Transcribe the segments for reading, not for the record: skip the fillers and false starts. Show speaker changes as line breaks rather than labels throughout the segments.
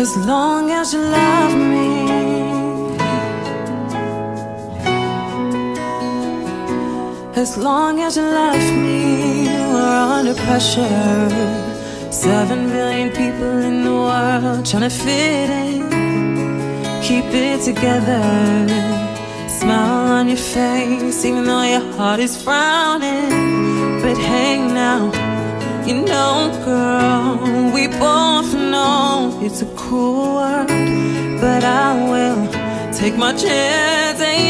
as long as you love me. As long as you love me. We're under pressure, 7 billion people in the world trying to fit in. Keep it together, smile on your face even though your heart is frowning. But hey now, you know girl, we both know it's a cruel world, but I will take my chance, and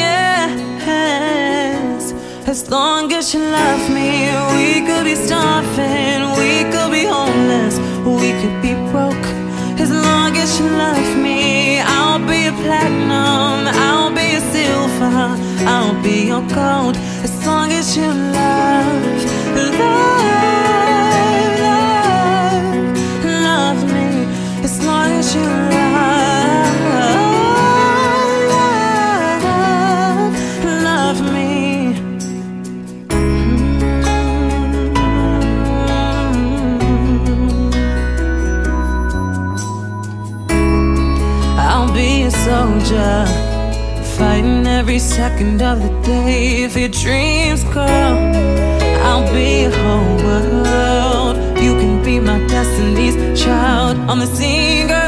yes, as long as you love me. We could be starving, we could be homeless, we could be broke. As long as you love me, I'll be a platinum, I'll be a silver, I'll be your gold. As long as you love, love me. As long as you love me. I'll be a soldier, fighting every second of the day for your dreams, girl. I'll be a whole world. You can be my destiny's child. I'm the singer.